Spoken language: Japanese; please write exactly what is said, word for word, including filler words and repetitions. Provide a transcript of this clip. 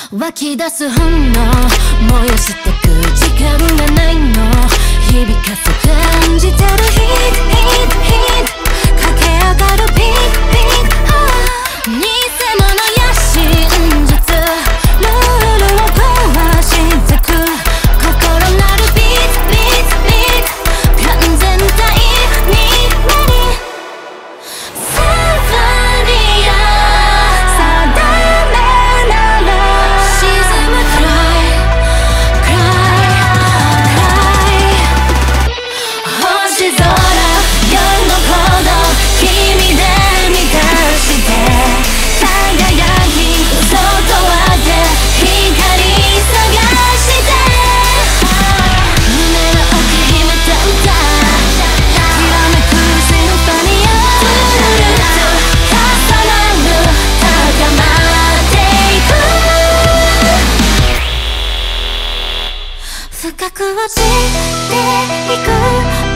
湧き出す本能燃やしてく時間がないの響かせ感じてるヒットヒットヒット駆け上がるピークピーク偽物や真実ルールを壊してく心なるビートビートビート完全体になりサンファニア定めなら沈むくらいくらいくらい星空夜の鼓動君で満たして輝き嘘とあて光探して胸の奥秘めた歌きらめくシンフォニアトゥルルと重なる高まっていく深く落ちていく